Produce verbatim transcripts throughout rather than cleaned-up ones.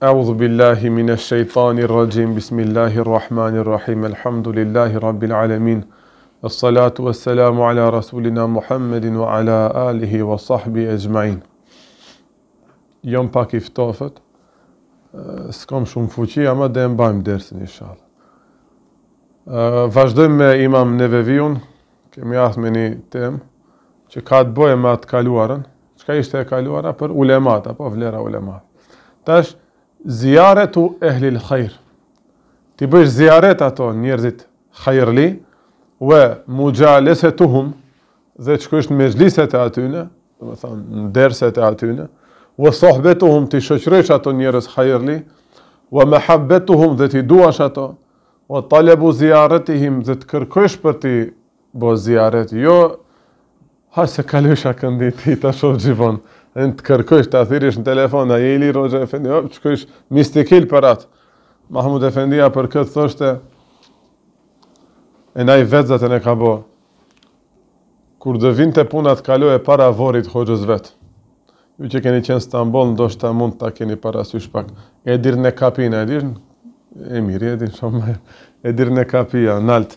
A'udhu billahi minash shaitanir rajim. Bismillahir rahmanir rahim. Alhamdulillahi rabbil alamin. As-salatu was-salamu ala rasulina Muhammedin wa ala alihi wa sahbihi ajma'in. Jam pak i ftofët. S'kam shumë fuqi, ama dhe mbajmë dersin inshallah. Vazhdojmë me Imam Neveviun. Kemi ardhur me një temë që ka të bëjë me atë kaluarën. Çka ishte e kaluara për ulemat apo vlera ulemat. Tash ziyaretu ehlil khair. Ti bësh ziyaret ato njerëzit khairli ve mujalesetuhum, dhe që kështë në mezhliset e atyne, dhe me thamë në derset e atyne, ve sohbetuhum, ti shoqëresh ato njerëz khairli, ve mehabbetuhum, dhe ti duash ato, ve talebu ziyaretihim, dhe të kërkosh për ti bo ziyaret, jo ha se kalosha këndi ti ta shoh gjithon, e në të kërkosh, të athirish në telefon, a je i li Roxha Efendi, o, që kërkosh mistikil për atë. Mahmud Efendia për këtë thoshte, e na i vetzat e ne ka bo, kur dhe vinte punat kaloj e para vorit hoxhës vetë. Ju që keni qenë Stamboll, ndoshta mund ta keni parasysh pak. E dirë në kapina, e dirë, e mirë, e dirë shumë, e dirë në kapia, nalt.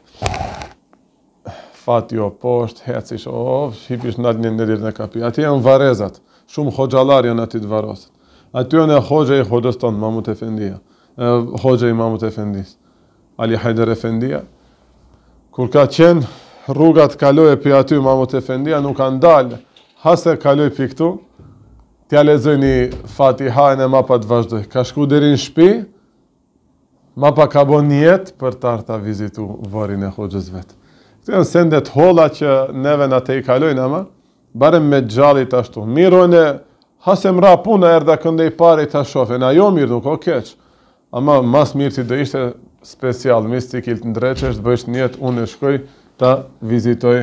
Fati o poshtë, hecish, o, hipish nalt një në dirë në kapia. Ati janë varezat, shumë hoxalar janë ati të varosët. Ati janë e hoxha i hoxhës tonë, Mahmud Efendia. Hoxha i Mahmud Efendis, Ali Hajder Efendia. Kur ka qenë rrugat kaloj e për aty Mahmud Efendia, nuk kanë dalë, hase kaloj për këtu, t'ja lezoj një fatihajnë e ma pa të vazhdoj. Ka shku deri në shpi, ma pa ka bo njetë për të arta vizitu varin e hoxhës vetë. Këtë janë sendet holla që neve në te i kalojnë, ama, barem me gjallit ashtu. Mirojnë e hase mra puna erda këndej pare i ta shofe, na jo mirë nuk o keqë. Ama mas mirë ti do ishte special, mistikil të ndreqesh, të bëjsh njetë, unë e shkoj, ta vizitoj.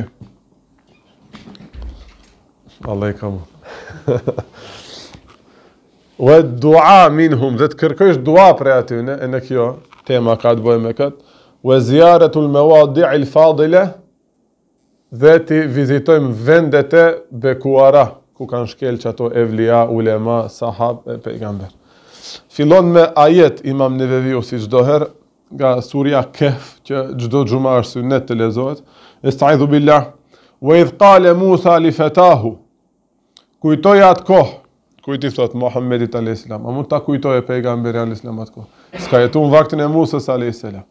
Allah i kamu. Ve dua minhum, dhe të kërkojsh dua pre atyne, e në kjo tema ka të bëjë me këtë, ve ziyaretul mawadi'il fadile, dhe ti vizitojmë vendet e bekuara, ku kanë shkel që ato evlia, ulema, sahab e pejgamber. Fillon me ajet Imam Neveviu si çdo herë nga surja Kehf, që çdo xhumë është sunnet të lezohet. Esta'idhu billah. Wa idh qala Musa li fatahu. Kujtoj atë kohë, kujti thot Muhammedit alayhis salam. A mund ta kujtoj pejgamberi alayhis salam atë kohë? S'ka jetuar në vaktin e Musës alayhis salam.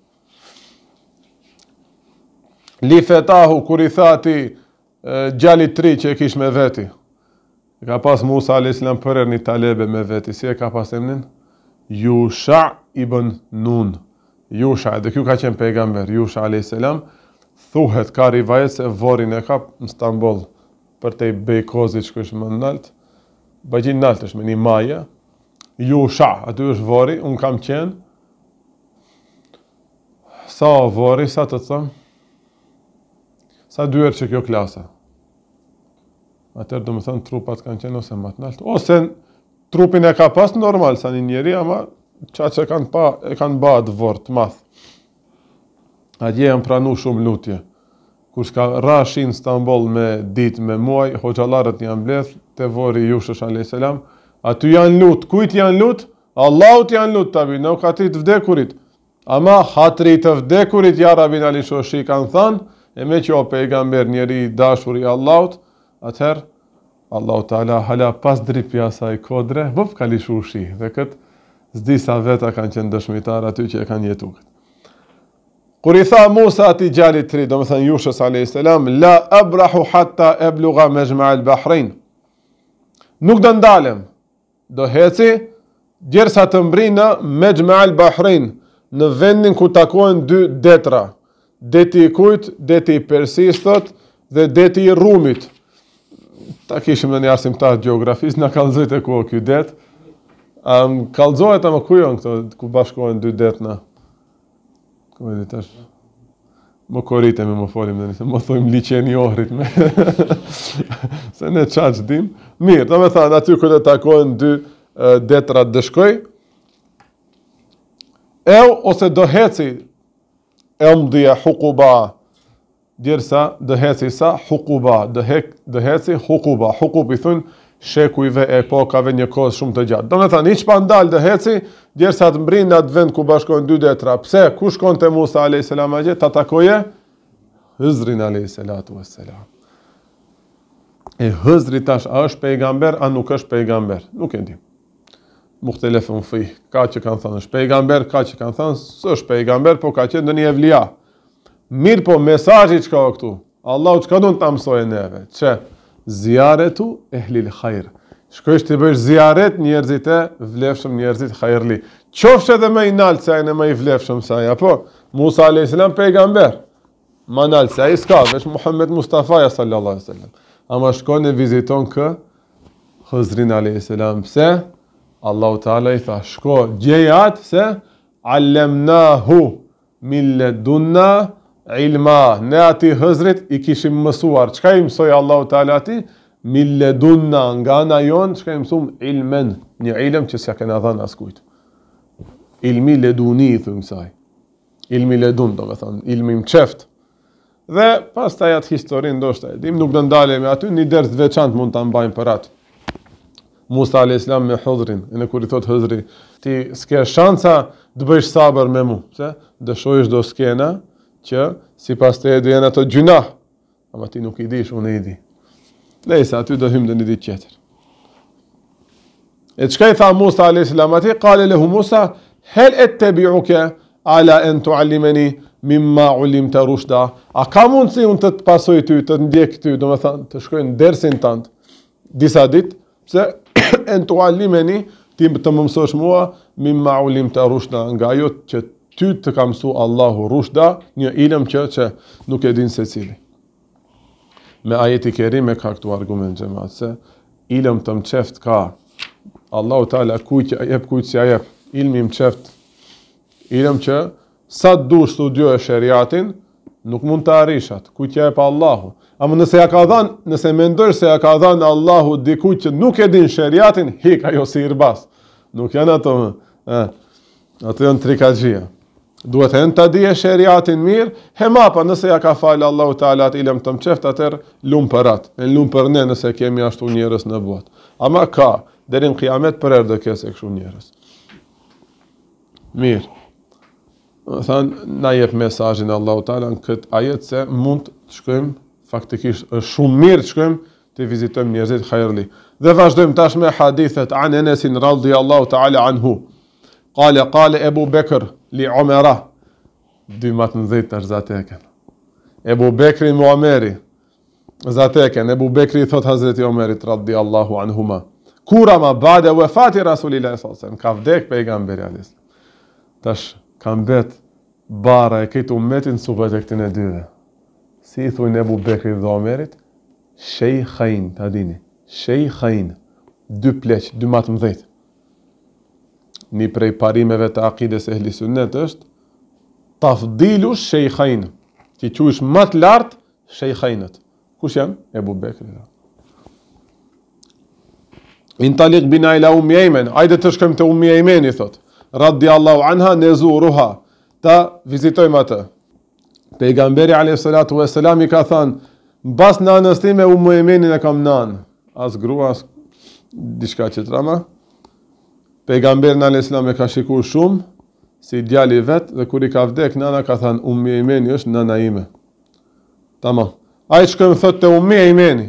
Li fatahu, kur i tha ati gjalit tri që e kish me veti. Ka pas Musa alayhis salam për një talebe me veti, si e ka pas emnin? Yusha ibn Nun. Yusha, dhe kjo ka qenë pejgamber, Yusha alayhis salam, thuhet ka rivajet se vorin e ka në Stamboll, për te i bejkozit që është më nalt, bëgjin nalt është me një maje, Yusha, aty është vori, unë kam qenë, sa vori, sa të thëmë, sa dyër që kjo klasa. Atër do më thënë trupat kanë qenë ose matë nalt, ose trupin e ka pas normal sa një njeri, ama qa që kanë pa, e kanë ba të vorë të math. Atje janë pranu shumë lutje. Kur shka rashin Stamboll me dit, me muaj, hoxalarët janë bleth, te vori Jushës alayhis salam, aty janë lut, kujt janë lut? Allahut janë lut, tabi, nuk ati të vdekurit. Ama hatri të vdekurit, ja Rabin Ali Shoshi kanë thanë, e me që o pejgamber njeri dashur i Allahut, atëherë, Allahu Teala hala pas dripja saj kodre, vëp ka lishu shi, dhe këtë zdi sa veta kanë qenë dëshmitar aty që e kanë jetu këtë. Kur i tha Musa ati gjallit tri, do më thënë Jushës alayhis salam, la abrahu hatta ebluga me gjma el Bahrein. Nuk do ndalem, do heci, djersa të mbri në me gjma el Bahrein, në vendin ku takojnë dy detra, deti i kujt, deti i Persistot, dhe deti i Rumit. Ta kishim në një arsimtar geografisë, në kalzojt e ku o kjo det. Um, kalzojt ama ku jonë këto, ku bashkojnë dy detna. Ku e dit është? Më koritemi, më folim dhe njëse, më thujmë liqeni ohrit me. Se ne qaq dim. Mirë, do me thanë, aty ku të takojnë dy uh, detra dëshkoj. Eu, ose do heci, e mdhja hukuba, djersa dë heci sa hukuba, dë heci hukuba. Hukub i thunë shekujve, epokave, një kohë shumë të gjatë. Do me thënë, hiç pa ndalë dhe heci, djersa të mbrinë në atë vend ku bashkojnë dy detra. Pse? Ku shkon të Musa alayhis salam atje? Ta takoje Hëzrin alayhis salatu wassalam. E Hëzri tash, a është pejgamber, a nuk është pejgamber? Nuk e di. Mukhtelefun fi. Ka që kanë thënë është pejgamber, ka që kanë thënë s'është pejgamber, po ka qenë ndonjë evlia. Mirë po, mesazhi çka ka këtu? Allahu çka do të na mësojë neve? Që ziaretu ehlil khair. Shkojsh të bësh ziaret njerëzit e vlefshëm, njerëzit khairli. Qofsh edhe më i nalt se ai në më i vlefshëm se ai, apo Musa alayhis salam pejgamber. Më nalt se ai s'ka, veç Muhammed Mustafa sallallahu alaihi wasallam. Ama shkon e viziton kë Hëzrin alayhis salam. Pse? Allahu Teala i tha, shko gjejat se allemnahu min ledunna ilma. Ne ati Hëzrit i kishim mësuar. Çka i mësoi Allahu Teala ati? Min ledunna, nga ana jon, çka i mësum ilmen, një ilm që s'ja kena dhënë askujt. Ilmi leduni i thënë kësaj. Ilmi ledun, do me thënë, ilmi më qeft. Dhe pas taj atë historinë ndoshta, dim nuk do ndalemi aty, një ders të veçantë mund ta mbajmë për atë. Musa alayhis salam me Hëzrin, e në kur i thot Hëzri, ti s'ke shansa të bëjsh sabër me mu, se dëshojsh do skena që si pas të edu jenë ato gjuna, ama ti nuk i dish, unë i di. Lejsa, aty do hymë dhe një ditë qeter. E qka i tha Musa alayhis salam ati, kale lehu Musa, hel et te biuke, ala en tuallimeni, mimma ulim të rushda. A ka mundësi unë të të pasoj ty, të të ndjek ty, do me thanë, të shkojnë dersin tëndë, disa ditë, pse en tuallimeni, ti të më mësosh mua, mimma ulim të rushda, nga jo që ty të ka mësu Allahu rushda, një ilm që, që nuk e din se cili. Me ajeti kerime ka këtu argument xhamat, se ilm të mqeft ka. Allahu Teala kujt ja jep, kujt s'ja jep. Ilmi mqeft. Ilm që sa të dush studioj shariatin, nuk mund të arrishat. Kujt ja jep Allahu. Ama nëse ja ka dhënë, nëse mendosh se ja ka dhënë Allahu dikujt që nuk e din shariatin, hik ajo si irbas. Nuk janë ato, ë. Ato janë trikaxhia. Duhet hen ta dije shariatin mirë, hemapa nëse ja ka falë Allahu Teala atë ilm të mqeft, atër lumë për atë, e lumë për ne nëse kemi ashtu njerës në botë. Ama ka, deri në kiamet për erë dhe kese kështu njerës. Mirë. Thanë, na jep mesazhin Allahu Teala në këtë ajet se mund të shkojmë, faktikisht është shumë mirë të shkojmë të vizitojmë njerëzit khairli. Dhe vazhdojmë tash me hadithet an Enesin radhiyallahu Teala anhu. Qale, qale Ebu Bekr li Omera, dy matë në dhejtë është zateken. Ebu Bekri më Omeri, zateken. Ebu Bekri thot Hazreti Omerit, radhi Allahu anhuma. Kura ma bade vefati Rasulillah sallallahu ka vdek pejgamberi alayhis. Tash, kam bet bara e këtë umetin supet e këtin e dyve. Si i thujnë Ebu Bekri dhe Omerit, shejkhain, ta dini, shejkhain, dy pleq, dy matë më dhejtë. Një prej parimeve të akides e ehli sunnet është tafdilu shejkhain, që qush më të lartë shejkhainët. Kush janë? Ebu Bekri. Intalik bina ila Ummi Ayman, ajde të shkojmë te Ummi Aymani thot, radhiyallahu anha nezuruha, ta vizitojmë atë. Pejgamberi alayhi salatu wassalam i ka thënë, mbas nanës time Ummi Aymanin e kam nanë, as grua as diçka çetrama. Pejgamberi alayhis salam e ka shikuar shumë si djali i vet dhe kur i ka vdek nana ka thënë Ummi Aymani është nana ime. Tamam. Ai shkoi thotë te Ummi Aymani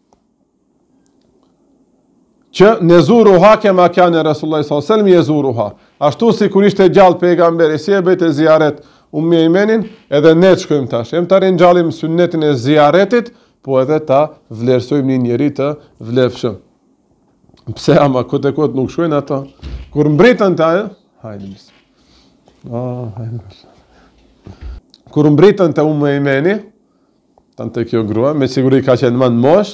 që nezuruha kema kana Rasulullah sallallahu alaihi wasallam yezuruha. Ashtu si kur ishte gjallë pejgamberi si e bëte ziaret Ummi Aymanin, edhe ne shkojmë tash. Em ta ringjallim sunnetin e ziaretit, po edhe ta vlerësojmë një njerëz të vlefshëm. Pse ama kote kote nuk shkojnë ato? Kur mbritën të ajo, hajde mis. Ah, hajde. Kur mbritën të Ummi Aymani, tante kjo grua, me siguri ka qenë më në mosh,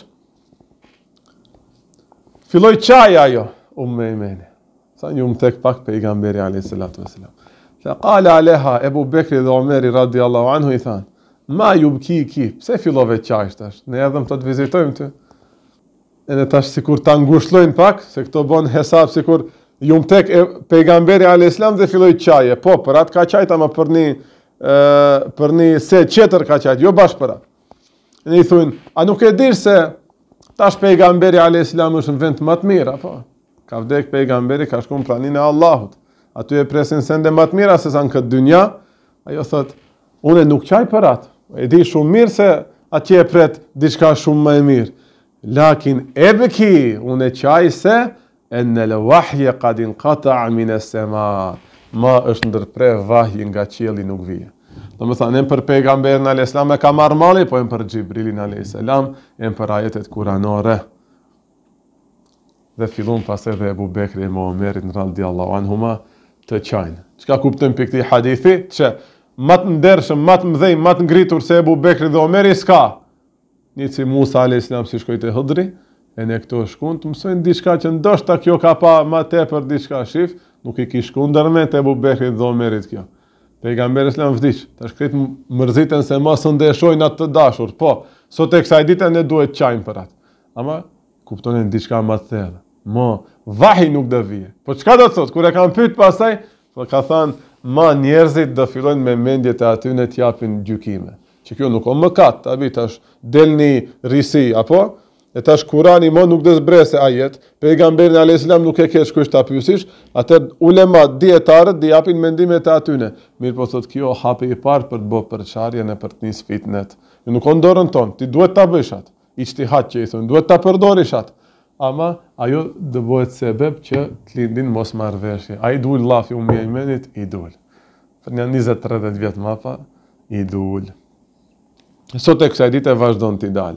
filloi çaj ajo Ummi Aymani. Sa një më tek pak pejgamberi alayhis salatu wassalam. Fa qala aleha Ebu Bekri dhe Omeri radhiyallahu anhu i thanë, ma yubki ki, pse fillove çaj tash? Ne erdhëm të të vizitojmë ty. E në tash sikur ta ngushëllojnë pak, se këto bon hesab sikur jum tek e, pejgamberi alayhis salam dhe filloi çaje. Po, për atë ka çajt ama për një e, për një se qetër ka çajt, jo bash për atë. Ne i thonë, a nuk e di se Tash pejgamberi alayhis salam është në vend më të mirë, apo? Ka vdek pejgamberi, ka shku në praninë e Allahut. Aty e presin sende më të mira se sa në këtë dynja. Ajo thot, unë nuk qaj për atë. E di shumë mirë se atje e pret diçka shumë më e mirë. Lakin e bëki, unë e qaj se e në lë wahje kadin kata min e sema. Ma është ndërpre vahji nga qielli nuk vije. Do më thënë, em për pejgamberin alayhis salam e ka marrë mali, po em për Xhibrilin alayhis salam, em për ajetet kuranore. Dhe fillon pas edhe Ebu Bekri e Omerit radhiyallahu anhuma të qajnë. Çka kuptojmë për këtij hadithi? Që më të ndershëm, më të mëdhenj, më të ngritur se Ebu Bekri dhe Omeri s'ka. Një si Musa alayhis salam si shkoi te Hudri, e ne këto shkuan të mësojnë diçka që ndoshta kjo ka pa më tepër diçka shif, nuk i kish shku ndërmend Ebu Bekrit dhe Omerit kjo. Pejgamberi islam vdiq, tash kret mërziten se mos ndeshojnë atë të dashur. Po, sot e kësaj dite ne duhet qajmë për atë. Ama kuptonin diçka më të thellë. Mo, vahi nuk do vije. Po çka do të thotë kur e kanë pyet pastaj, po ka thënë, ma njerëzit do fillojnë me mendjet e atyre të japin gjykime. Që kjo nuk o mëkat, tabi tash delni risi, apo? E tash Kurani mo nuk dhe zbrese ajet, pejgamberin alayhis salam nuk e kesh kush ta pyesish, atë ulemat, dietarët dhe japin mendimet e atyne. Mirë po thot kjo hapi i parë për të bërë përçarjen e për të nis fitnet. Ju nuk o ndorën tonë, ti duhet ta bësh atë. Ijtihad që i thonë, duhet ta përdorish atë. Ama ajo do bëhet sebeb që të lindin mos marrëveshje. Ai dul llafi ummi i menit i dul. Për një njëzet e tridhjet vjet më pa i dul. Sot e kësaj dite vazhdon t'i dale.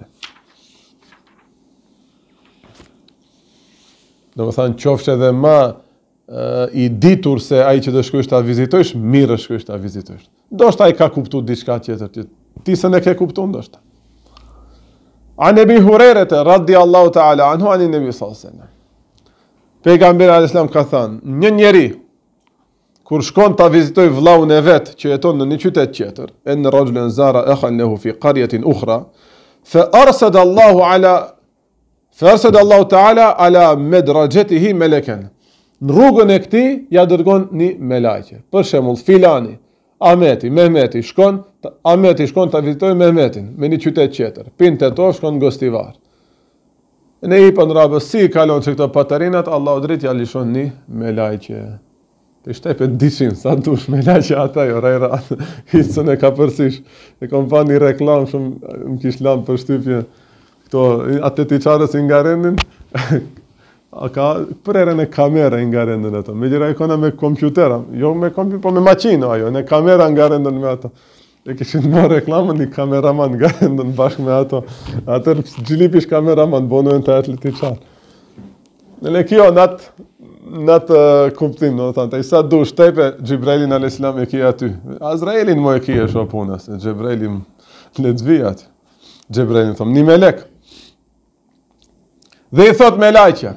Do më thanë qofshe dhe ma uh, i ditur se ai që do shkojsh ta vizitojsh, mirë shkojsh ta vizitojsh. Ndoshta ai ka kuptu diçka tjetër që ti se ne ke kuptu ndoshta. An Ebi Hurerete, radhiyallahu ta'ala anhu, ani Nebi sallallahu alaihi wasallam. Pejgamberi alayhis salam ka thënë, një njeri kur shkon ta vizitoj vllaun e vet që jeton në një qytet tjetër, en rajulan zara akhan lahu fi qaryatin ukhra, fa arsada Allahu ala Fërsed Allahu Ta'ala ala medrajetihi meleken. Në rrugën e këtij ja dërgon një melaqe. Për shembull, filani, Ahmeti, Mehmeti shkon, Ahmeti shkon ta vizitojë Mehmetin me një qytet tjetër. Pinte to shkon në gostivar. Ne i pun rabës si kalon se këto patarinat, Allahu drejt ja lishon një melaqe. Të shtepet dishin, sa dush melaqe ata jo rejra. Hisën e ka përsish. E kom pa një reklam shumë më kish lanë për shtypje. Këto, atë të qarës i nga rendin, a ka prerën e kamera i nga rendin ato. Me gjera i kona me kompjutera, jo me kompjuter, po me maqino ajo, ne kamera nga rendin me ato. E kishin më reklamën një kameraman nga rendin bashkë me ato. Atër gjilipish kameraman, bonojnë të atë të qarë. Në kjo, në atë, në atë kuptim, në të të i sa du shtepe, Xhibrailin alayhis salam e kia aty. Azraelin mo e kia sho puna, se Xhibrailin le të vi aty. Xhibrailin thëmë, një melek. Dhe i thot me lajqja,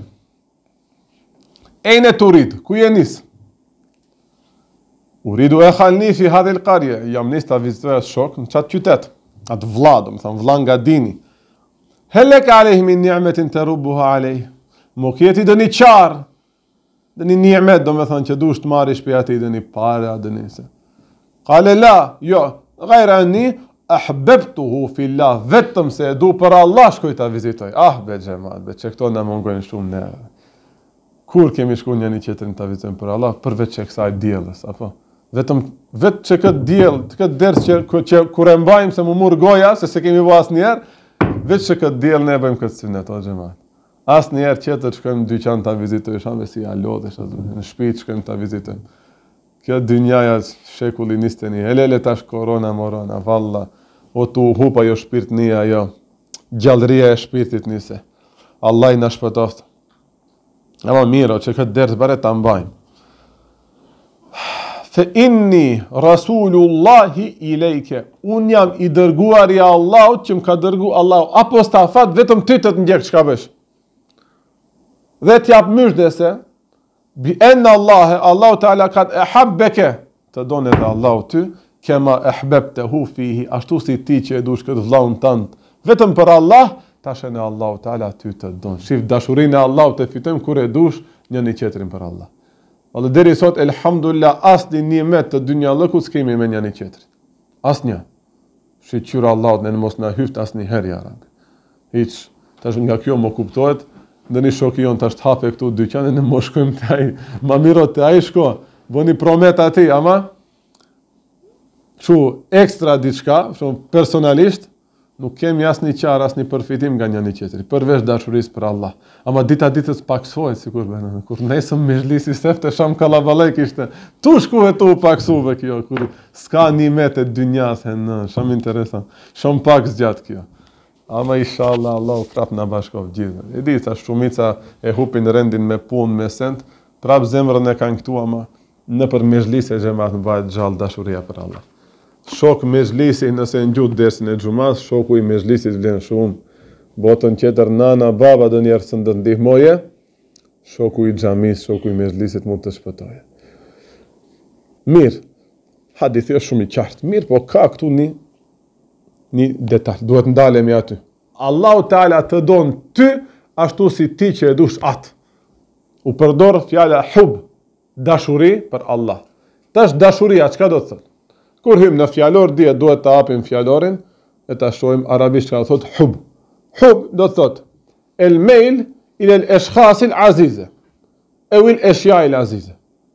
ejnë të urid, ku je nis? Uridu e khalni fi hadhil qarje, jam nis të vizitoja shok në qatë qytet, atë vla, do më thëmë, vla nga dini. Hellek alejhi min ni'metin të rubuha alejhi, mo kjeti dë një qarë, dë një ni'met, do më thëmë, që du shtë marri shpjati dë një pare, dë një se. Kale la, jo, gajra një, ahbebtuhu fillah, vetëm se e du për Allah shkoj ta vizitoj. Ah, be xhamat, be që këto na mungojnë shumë ne. Kur kemi shku një një qetërin ta vizitojmë për Allah, përveç që kësaj diellës, apo? Vetëm, vetë që këtë diell, këtë ders që, që kur e mbajmë se më mur goja, se se kemi bo asë njerë, vetë që këtë diell ne bëjmë këtë synet, o xhamat. Asë njerë qetër shkojmë në dyqan ta vizitoj, shame si alodhe, në shtëpi shkojmë ta vizitojmë. Kjo dynjaja shekulli njiste një, hele le tash korona morona, valla, o tu hupa jo shpirt një ajo, gjallëria e shpirtit njëse. Allah i në shpëtoft. Ama miro, që këtë dertë bare të mbajmë. Fe inni Rasulullahi i lejke, unë jam i dërguar i Allahut që më ka dërgu Allahut, apostafat vetëm ty të të ndjekë që ka bësh. Dhe t'jap myshdese, bi enë Allahe, Allahu Ta'ala kat e habbeke, të donë edhe Allahu ty, kema e hbebte hu fihi, ashtu si ti që e dush këtë vllaun tënd, vetëm për Allah, tashen e Allahu Ta'ala ty të donë. Shif dashurin e Allahu të fitojmë kur e dush një një qetërin për Allah. Allë deri sot, elhamdulillah, asë një nimet të dynja lëku s'kemi me një një qetërin. Asë një. Shqyra Allahut në në mos në hyft asë një herë, ja Rabbi. Hiq, Tash nga kjo më kuptohet, ndonjë shoku jon tash hape këtu dyqanin e më shkojmë te ai. Ma miro te ai shko. Bëni promet atij, ama kështu ekstra diçka, shumë personalisht, nuk kemi asnjë qarë, asnjë përfitim nga njëri tjetri, përveç dashurisë për Allah. Ama dita ditës paksohet sikur bën. Kur nesëm mezhlisi sefte sham kallaballek ishte. Tu shkuve tu paksuve kjo, kur s'ka nimet e dynjas e në, shumë interesant. Shumë pak zgjat kjo. Ama inshallah Allah prap na bashkov gjithë. E di sa shumica e hupin rendin me punë, me send, prap zemrën e kanë këtu, ama në për mezhlise xhamat bëhet gjallë dashuria për Allah. Shok mezhlisi nëse në gjutë dersin e xhumas, shoku i mezhlisit vlen shumë. Botën tjetër nana, baba do njerë së ndë ndihmoje, shoku i xhamis, shoku i mezhlisit mund të shpëtoje. Mirë, hadithi është shumë i qartë, mirë, po ka këtu një, një detalj, duhet ndalemi aty. Allahu Teala të donë ty, ashtu si ti që e dush atë. U përdor fjala hub, dashuri për Allah. Tash dashuria, çka do të thotë? Kur hym në fjalor, dihet duhet të hapim fjalorin e ta shohim arabisht çka thot hub. Hub do të thot el mail ila al ashkhas al aziza aw al ashya al aziza.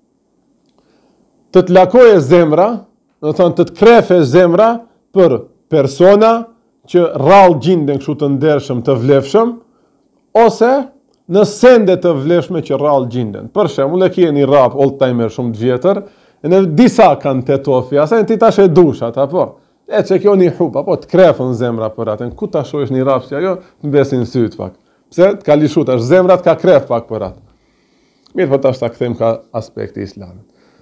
Të të lakoje zemra, do të thonë të të krefe zemra për persona që rrallë gjenden kështu të ndershëm, të vlefshëm, ose në sende të vlefshme që rrallë gjenden. Për shembull, e keni rap old-timer shumë të vjetër, e në disa kanë tetofi, asa në ti tash e dushat, apo? E që kjo një hub, apo të krefën zemra për atën, ku ta shosh një rap si ajo, të besin sytë pak. Pse? Të ka lishut, është zemrat ka kref pak për atë. Mirë për tash ta këthejmë ka aspekti islamit.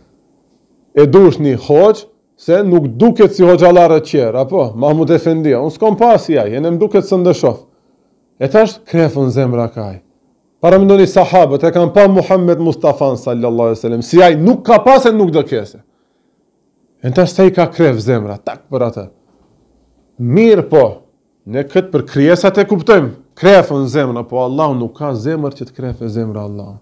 E dush një hoqë, se nuk duket si hoxalarë qërë, apo? Mahmud Efendia, unë s'kom pasi aj, e në më duket së ndëshof. E tash krefën zemra ka aj. Para më ndoni sahabët, e kanë pa Muhammed Mustafa sallallahu alaihi wasallam, si ai nuk ka pas e nuk do kese. E në tash se i ka kref zemra, tak për atë. Mirë po, ne këtë për krijesat e kuptojmë, krefën zemra, po Allah nuk ka zemër që të krefe zemra Allah.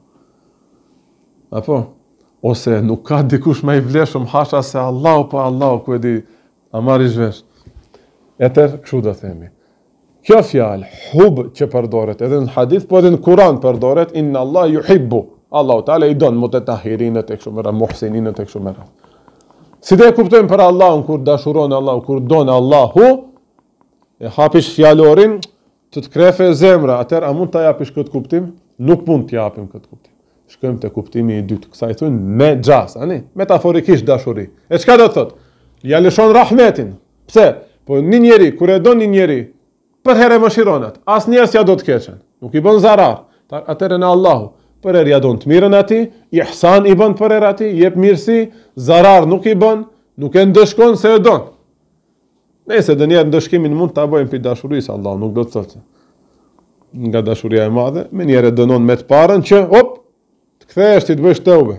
Apo? Ose nuk ka dikush me i vleshëm, hasha se Allah, po Allah, ku e di, a marri zhvesh. Etër, kështu do themi. Kjo fjalë, hub që përdoret, edhe në hadith, po edhe në Kur'an përdoret, inna Allah yuhibbu. Allahu Teala i don mutetahhirinët e kështu me radhë, muhsininët e kështu me radhë. Si dhe kuptojmë për Allahun kur dashuron Allahu, kur don Allahu, e hapish fjalorin, të të krefe zemra, atër a mund të japish këtë kuptim? Nuk mund të japim këtë kuptim. Shkojmë të kuptimi i dytë, kësa i thunë me gjas, ani? Metaforikisht dashuri. E çka do të thotë? Ja lëshon rahmetin. Pse? Po një njeri, kur e don një njeri, për herë më shironat, as njerës ja do të keqen, nuk i bën zarar, atëre në Allahu, për herë ja do të mirën ati, ihsan i bën për herë ati, jep mirësi, zarar nuk i bën, nuk e ndëshkon se e don. Nëse dhe njerë ndëshkimin mund të abojmë për dashurisë, Allahu nuk do të thotë. Nga dashuria e madhe, me njerë e dënon me të parën që, op, të kthehesh ti të bësh tëube.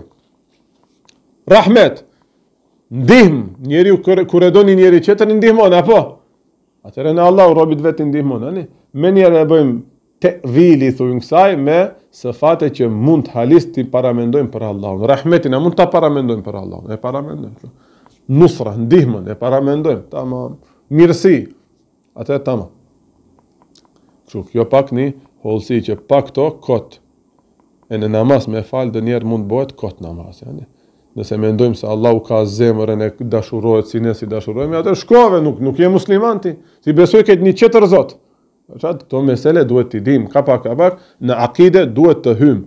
Rahmet, ndihm, njeri kur e do një njeri qëtër, ndihmon, apo? Atëre në Allah, robit vetë ndihmon, ani? Me njerë e bëjmë te vili, thujnë kësaj, me së fate që mund të halist të paramendojmë për Allah. Rahmetin, a mund të paramendojmë për Allah. E paramendojmë. Nusra, ndihmon, e paramendojmë. Tamam. Mirësi. Atëre tamam. Kështu, kjo pak një holësi që pak to kot. E në namaz me falë, dë njerë mund bëhet kot namaz, ani? Nëse mendojmë se Allahu ka zemrën e dashurohet si ne si dashurojmë, atë shkove, nuk, nuk je muslimanti. Si besoj këtë një qëtër zot. Qatë, këto mesele duhet t'i dim, kapak, kapak, në akide duhet të hym.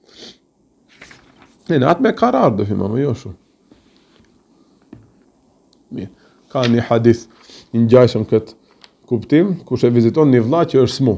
E në atë me karar dhe hym, ama jo shumë. Mirë. Ka një hadith, një gjajshëm këtë kuptim, kush e viziton një vlla që është smu.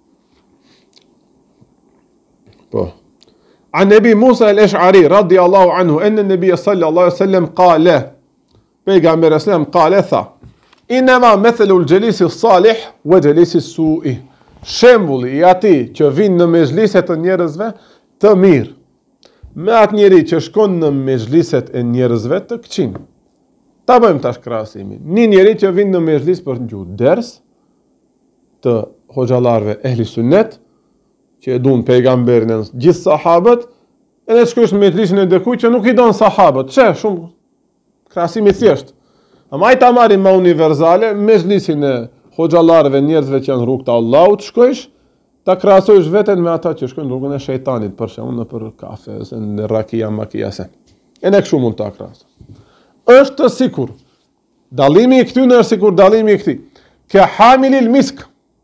Po. عن نبي موسى الأشعري رضي الله عنه أن النبي صلى الله عليه وسلم قال بيغامبر الإسلام قال ثا إنما مثل الجليس الصالح وجليس السوء shembulli i atij që vin në mezhlise të njerëzve të mirë me atë njeri që shkon në mezhliset e njerëzve të këqij. Ta bëjmë tash krahasimin. Një njeri që vin në mezhlis për të gjuhë ders të hoxhallarëve ehli sunnet që e duan pejgamberin e gjithë sahabët, edhe shkosh në mezhlisin e dikujt që nuk i don sahabët. Çe, shumë krahasim i thjeshtë. Ama ai ta marrim më universale, mezhlisin e hoxhallarëve, njerëzve që janë rrugt të Allahut, shkojsh ta krahasojsh veten me ata që shkojnë rrugën e shejtanit, për shembull nëpër kafe, ose në rakia, makia se. E ne kështu mund ta krahasoj. Është të sikur. Dallimi i këtyre është sikur dallimi i këtij. Ka hamilil misk.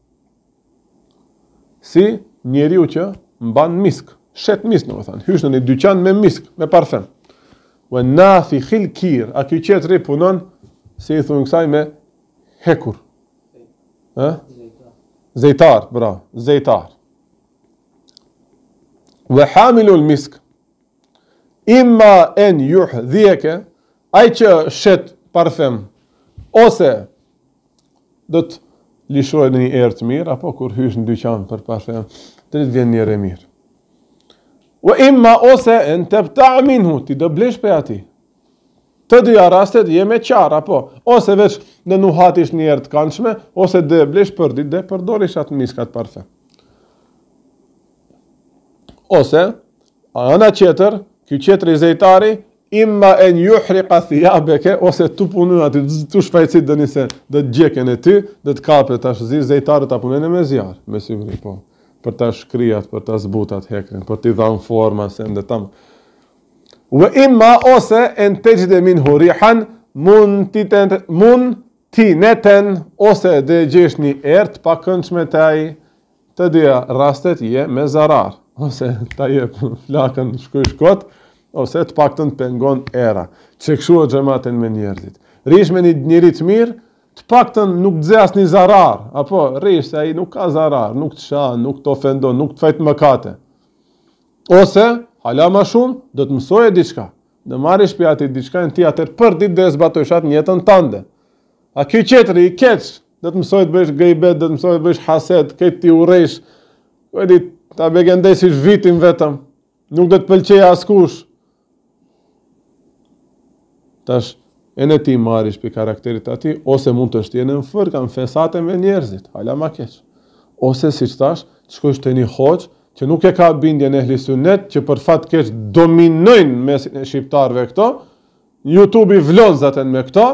Si njeriu që mban misk, shet misk, domethënë, hysh në një dyqan me misk, me parfem. Wa nafikhil kir, a ky qetri punon si i thonë kësaj me hekur. Ë? Zejtar, bravo, zejtar. Wa hamilul misk. Imma en yuhdhiyaka, ai që shet parfem ose do të lishohet në një erë të mirë, apo kur hysh në dyqan për parfem, të të vjen një erë e mirë. Wa imma ose en tabta minhu, ti do blesh për ati. Të dyja rastet je me qarë, apo ose veç në nuhat ish një erë të këndshme, ose dhe blesh për ditë dhe përdorish atë miskat parfem. Ose, ana tjetër, ky qetri zejtari, imma en yuhriqa thiyabaka, ose tu punu aty, tu shfaqësit dëni se do të gjeken e ty, do të kapet tash zi zejtarët ta punojnë me zjarr, me syri, po, për ta shkrijat, për ta zbutat hekrin, për t'i dhënë forma se ndetam. Wa imma ose en tajde minhu rihan muntitan muntinatan, ose dhe gjesh një erë të pakëndshme te ai, të dyja rastet je me zarar, ose ta jep flakën shkoj shkot, ose të paktën pengon era. Që kështu o xhamatin me njerëzit. Rish me një njeri të mirë, të paktën nuk të asnjë zarar, apo rish se ai nuk ka zarar, nuk të shan, nuk të ofendon, nuk të fajt mëkate. Ose hala më shumë do të mësoje diçka. Do marrësh pi atë diçka në ti atë për ditë do të zbatojsh atë në jetën tënde. A ky qetri i keq do të mësoj të bësh gëjbet, do të mësoj të bësh haset, këtë ti urrësh. Edhe ta begendesish vitin vetëm. Nuk do të pëlqej askush. Tash e në ti marrish pi karakterit ati, ose mund të shtjenë në fërka, në fesate me njerëzit, hala ma keq. Ose si që tash, të shkojsh të një hoqë, që nuk e ka bindje në ehli sunnet, që për fat keq dominojnë mesin e shqiptarëve këto, YouTube i vlon zaten me këto,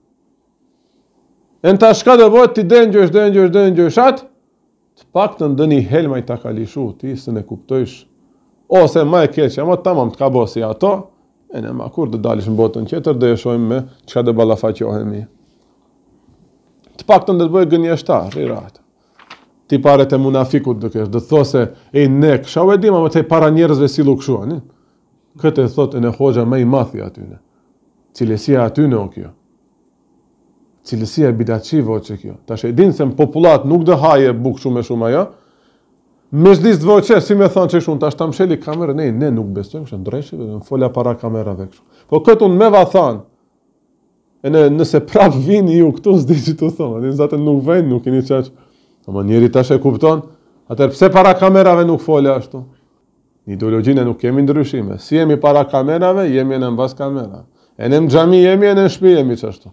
e në ta shka dhe bojt, ti dëngjosh, dëngjosh, dëngjosh atë, të pak të ndëni helma i ta ka lishu, ti së ne kuptojsh, ose ma e keq, ama tamam të ka bo si ato, e në ma kur dhe dalish në botën qëtër, dhe e shojmë me qka dhe balafaqohemi. Të pak të ndë të bëjë gënjeshtar, i ratë. Ti pare të munafikut dhe kesh, dhe të those, e ne, kësha u e dim, ama të para njerëzve si lukshua, një? Këtë e thot e në hoxha me i mathi atyne. Cilësia atyne o kjo. Cilësia e bidaqive o që kjo. Ta shë e din se në populat nuk dhe haje buk shumë e shumë ajo, me shdis të voqe, si me thonë që shumë, ta shtë msheli kamerë, ne, ne nuk bestojmë, kështë ndrejshë, në folja para kamerave këshu. Po këtë unë me va thanë, e në, nëse prap vini ju këtu, s'di që të thonë, në zatën nuk vejnë, nuk kini qaqë. Ama njeri tash e kupton, atër pse para kamerave nuk folja ashtu? Në ideologjinë nuk kemi ndryshime. Si jemi para kamerave, jemi në mbas kamerave. E në xhami jemi, e në shtëpi jemi çashtu.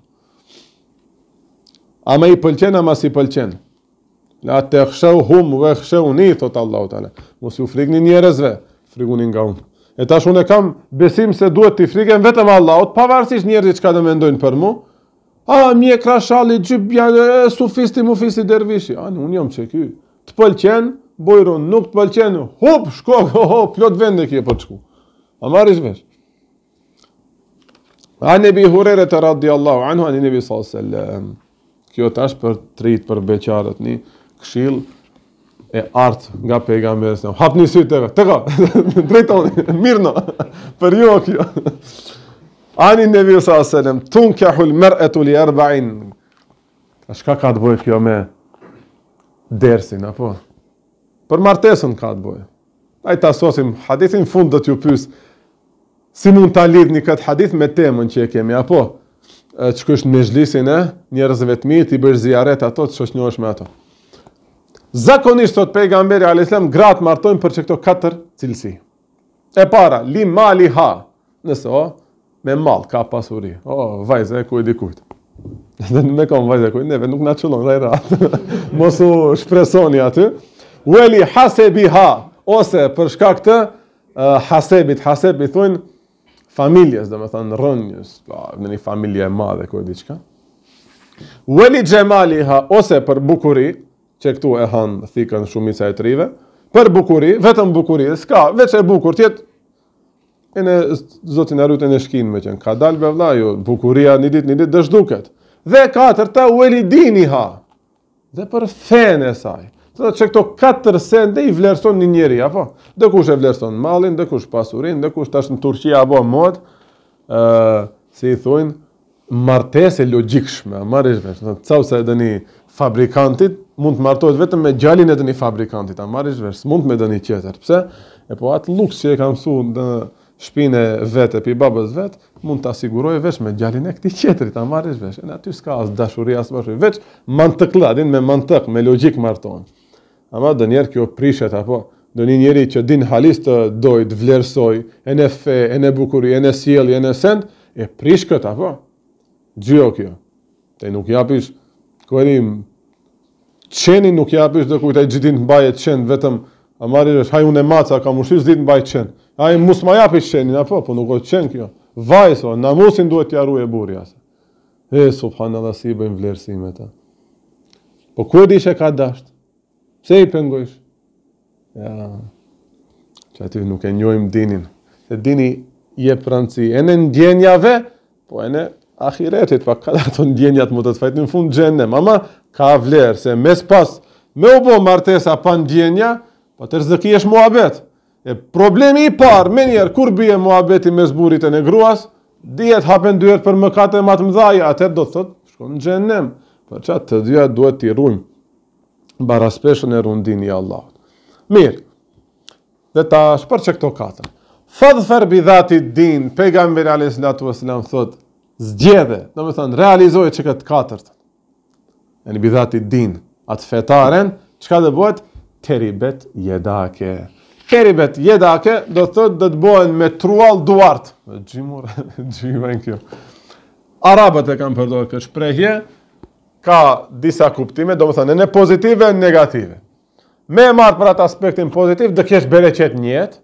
Ama i pëlqen, ama si pëlqen. La takhshawhum wa khshawni, thot Allahu Teala. Mos ju frikni njerëzve, frikuni nga unë. E tash unë kam besim se duhet t'i friken vetëm Allahut, pavarësisht njerëzit çka do mendojnë për mua. A, mje krashalli, gjybja, sufisti, mufisti, dervishi. A, unë jam që ky. Të pëlqen, bojron, nuk të pëlqen, hop, shko, ho, ho, plot vende kje për të shku. A marrish vesh. A nebi Hurere të radiallahu anhu, a nebi sallam. Kjo tash për trit, për beqarët, një këshill e artë nga pejgamberës. Hap një sytë të ka, të ka, drejtoni, mirë no, për jo kjo. Ani nebi sallallahu alaihi wasallam tunkahul mar'atu li arba'in. A shka ka të bëjë kjo me dersin apo? Për martesën ka të bëjë. Ai ta sosim hadithin fund do t'ju pyes si mund ta lidhni këtë hadith me temën që e kemi apo? Të shkosh në mezhlisin e njerëzve të mirë, ti bësh ziaret ato, të shoqënohesh me ato. Zakonisht thot pejgamberi alayhis salam gratë martojnë për çka këto katër cilësi. E para, li mali ha. Nëse o me mall, ka pasuri. O, vajze, ku e dikujt. Dhe me kam vajze, ku e neve, nuk na qëllon, rajrat. Mos u shpresoni aty. Weli hasebi ha, ose për shkak të uh, hasebit, hasebit thonë familjes, dhe me thënë rënjës, në një familje e madhe, ku e diqka. Weli gjemali ha, ose për bukuri, që këtu e hanë thikën shumica e trive, për bukuri, vetëm bukuri, s'ka, veç e bukur, tjetë, e në zotin e rrutën e shkinë me qenë, ka dalë be vla, jo, bukuria një dit, një dit, dësh duket. Dhe katërta u elidini ha, dhe për fene e saj. Të që këto katër sende i vlerëson një njeri, apo? Dhe kush e vlerëson malin, dhe kush pasurin, dhe kush tash në Turqia apo mod, uh, si i thujnë, martese logjikshme, marrish vesh. Ca se edhe një fabrikantit mund të martohet vetëm me gjalin e një fabrikantit, a marrish vesh, mund me dhe një qeter. Pse? E po atë luks që e kam mësu në shpine vete, pi babës vetë, mund të asiguroj vesh me gjalin e këti qetrit, a marrish vesh. E në aty s'ka as dashuri, as bashkë, veç mantëkla, din me mantëk, me logjik martohen. Ama dhe njerë kjo prishet, apo, dhe një njeri që din halis të dojt, vlerësoj, e në fe, e në bukuri, e në sjeli, e në send, e prish këtë, apo, gjyo kjo. Te nuk japish, kërim, qeni nuk japish dhe kujtaj gjithin të mbaje qenë, vetëm, a marri është, haj unë e maca, ka mushis dit të mbaje qenë. Haj mus ma japish qenin, apo, po nuk o qenë kjo. Vajso, namusin duhet t'jaru e buri asë. E, subhanallah, si bëjmë vlerësime ta. Po ku e di që ka dasht? Pse i pengojsh? Ja, që aty nuk e njojmë dinin. Se dini je pranci, e në ndjenjave, po e në ahiretit, pa ka ato ndjenjat më të të fajtë në fund gjennem. Ama ka vlerë, se mes pas, me u bo martesa pa ndjenja, pa të rëzëki esh muabet. E problemi i parë, me njerë, kur bije muabeti mes burit e në gruas, dijet hapen dyert për mëkate matë mdhaja, atër do të thot, shko në gjennem. Për qatë të dyja duhet t'i rujmë. Baraspeshën e rundin i Allahut. Mirë, dhe ta shpër që këto katër. Fadhfer bidhati din, pejgamberi alayhi salatu wasalam thot, zgjedhe, do me thënë, realizoj që këtë katërt. E në bidhati din, atë fetaren, qka dhe bëhet? Teribet jedake. Teribet jedake, do thot, dhe të bëhen me trual duart. Gjimur, gjimur kjo. Arabët e kam përdojë këtë shprehje, ka disa kuptime, do më thënë, në pozitive e negative. Me marë për atë aspektin pozitiv, dhe kesh bereqet njët,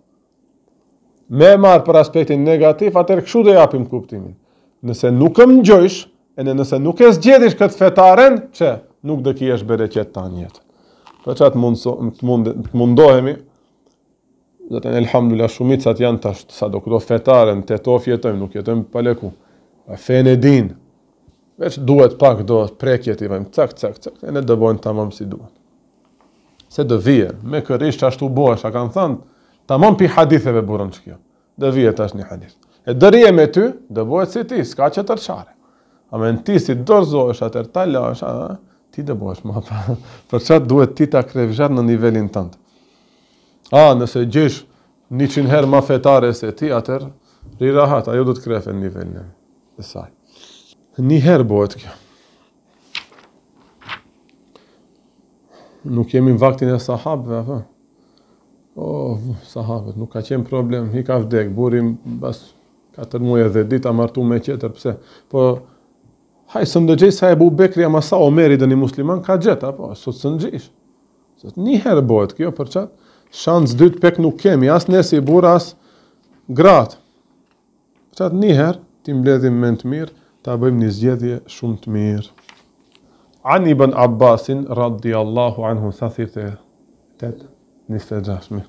me marë për aspektin negativ, atër këshu dhe japim kuptimin. Nëse nuk më njojsh, e nëse nuk e zgjedish këtë fetaren, që nuk dhe kjesh bereqet ta njët. Për që atë mund, mund, mundohemi, dhe të në elhamdulillah shumicat janë tash, sa do këto fetaren, të tof jetojmë, nuk jetojmë paleku. Fene din, veç duhet pak do prekjet i vajmë, cak, cak, cak, e ne dëbojnë tamam si duhet. Se dë vije, me kërish që ashtu bohesh, a kanë thënë, tamam pi haditheve burën që kjo. Dë vije tash një hadith. E dërije me ty, dëbojët si ti, s'ka që tërqare. A me në ti si dorzohesh, atër talash, a, ti dëbojsh, ma pa. Për qatë duhet ti ta krevizhat në nivelin tëndë. A, nëse gjesh një qinë herë ma fetare se ti, atër, rirahat, ajo du të krefe në nivelin e saj. Një herë bëhet kjo. Nuk jemi në vaktin e sahabëve, apo? Oh, sahabët, nuk ka qenë problem, i ka vdek, burim bas katër muaj dhe dit a martu me qeter, pse? Po, haj së ndëgjej sa Ebu Bekri ama sa Omeri dhe një musliman ka gjetë, apo? Sot së ndëgjish. Një herë bëhet kjo, për qatë, shans dytë pek nuk kemi, as nesi i bura, as gratë. Për qatë një herë, ti mbledhim me në të mirë, ta bëjmë një zgjedhje shumë të mirë. An ibn Abbasin, radiallahu anhu, sa thirë të njëstë e gjashmi.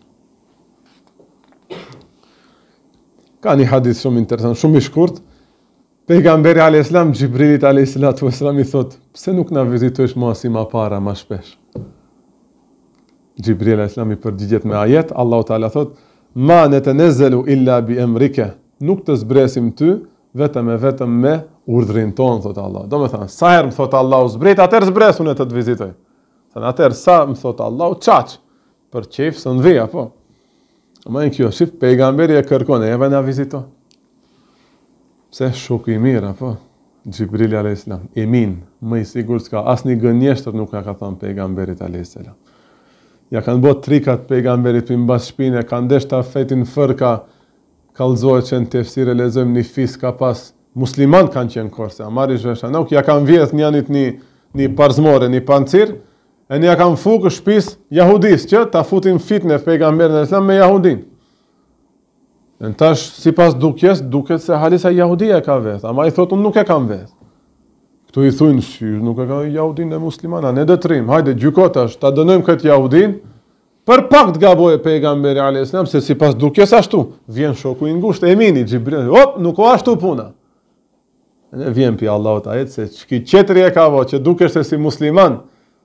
Ka një hadith shumë interesant, shumë i shkurt. Pejgamberi alayhis salam, Gjibrilit alayhis salam i thot, pse nuk na vizitojsh mua si ma para, ma shpesh? Gjibril alayhis salam i përgjigjet me ajet, Allahu Teala thot, ma natanazzalu illa bi amrika, nuk të zbresim ty, vetëm e vetëm me urdhrin ton, thot Allah. Do me thënë, sa herë më thot Allah u zbret, atër zbresun e të të vizitoj. Thënë, atër sa më thot Allah u qaq, për qef së në vija, po. Ma në kjo, shif, pejgamberi e kërkone, e vëna vizito. Pse shuk i mira, po. Gjibrili alayhis salam, emin, më i sigur s'ka, as një gënjeshtër nuk ka ka thënë pejgamberit alayhis salam. Ja kanë bot trikat pejgamberit për mbas shpine, kanë desh ta fetin fërka, kalzohet që në tefsire lezojmë një fis ka pas, musliman kanë qenë korse, a marri zhvesha, nuk ja kanë vjedh njanit një, një parzmore, një pancir, e një ja kanë fukë shpis jahudis, që ta futin fitne pejgamberin e islam me jahudin. Në tash, si pas dukjes, duket se halisa jahudia ka veth, ama i thot, unë nuk e kam veth. Këtu i thujnë sy, nuk e ka jahudin e muslimana, ne dëtrim, hajde gjykotash, ta dënojmë këtë jahudin, për pak të gaboje pejgamberi alayhis salam, se sipas dukjes ashtu, vjen shoku i ngushtë Emini, Xhibril, hop, nuk o ashtu puna. Ne vjen pi Allahut ajet se çki qetri e ka vë, që dukesh se si musliman,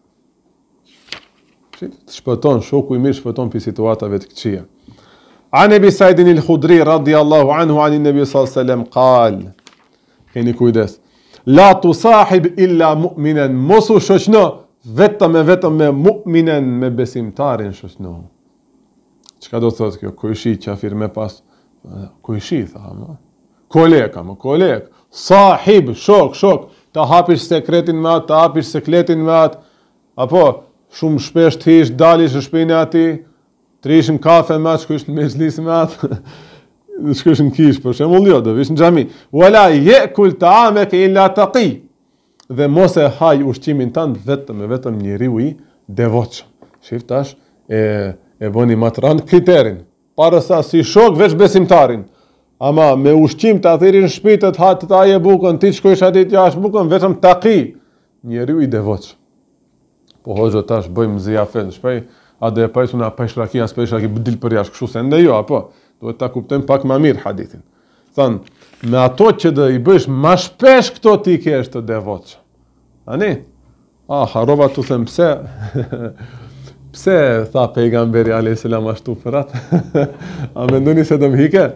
shpëton, shoku i mirë shpëton pi situatave të këqija. An Ebi Saidin al-Khudri radiyallahu anhu an an-nabi sallallahu alaihi wasallam qal. Keni kujdes. La tusahib illa mu'minan, mos u shoqno vetëm e vetëm me mu'minen, me besimtarin shoqno. Çka do thotë kjo? Kujshi qafir me pas kujshi tha, më. Koleg, më koleg. Sahib, shok, shok, ta hapish sekretin me atë, ta hapish sekletin me atë, apo shumë shpesh të hish dalish në shpinë e ati, të rish në kafe me atë, shkush në mezhlis me atë, shkush në kish, për shembull jo, do vish në xhami. Wala ya'kul ta'amaka illa taqi. Dhe mos e haj ushqimin tënd vetëm e vetëm njeriu i devotshëm. Shif tash e e bëni matran kriterin. Para sa si shok veç besimtarin. Ama me ushqim të athirin shpitët, hatë të aje bukën, ti shkojsh atit jashtë bukën, vetëm taqi, njeriu i devotshëm. Po hoxho tash bëjmë zjafet, shpej, a dhe e pajsu na pajsh raki, as pajsh raki bëdil për jashtë, kështu se ndë jo, apo, duhet ta kuptojmë pak ma mirë hadithin. Thanë, me ato që dhe i bësh ma shpesh këto ti kesh të devotshëm. Ani? Ah, harova të them pse, pse tha pejgamberi alayhis salam ashtu për atë? A mendoni se do më hike?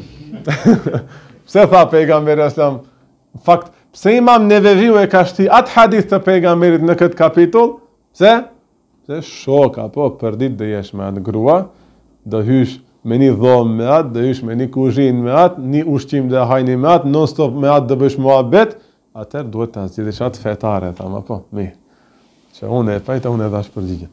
Pse tha pejgamberi aslam? Në fakt, pse Imam Neveviu e ka shti atë hadith të pejgamberit në këtë kapitull? Pse? Pse shok, apo për ditë dhe jesh me atë grua, do hysh me një dhomë me atë, do hysh me një kuzhinë me atë, një ushqim dhe hajni me atë, non stop me atë dhe bësh muhabet, atër duhet të zgjidhish atë fetare, thama, po, mirë. Që unë e pajta, unë e dhash përgjigjen.